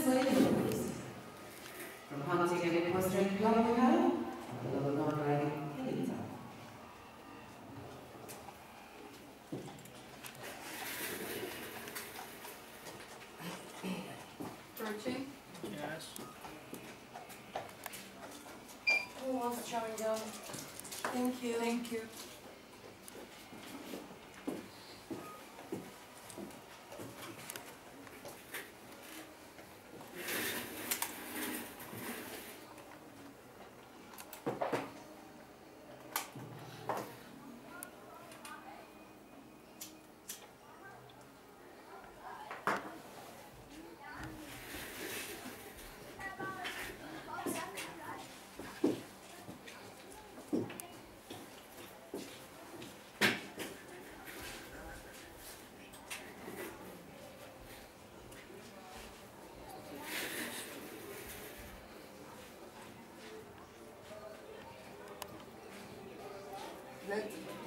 slaveries. From hunting and equestrian club we have, the love of non-riding anytime. Approaching. Yes. Who wants to show and go? Thank you. Thank you. Let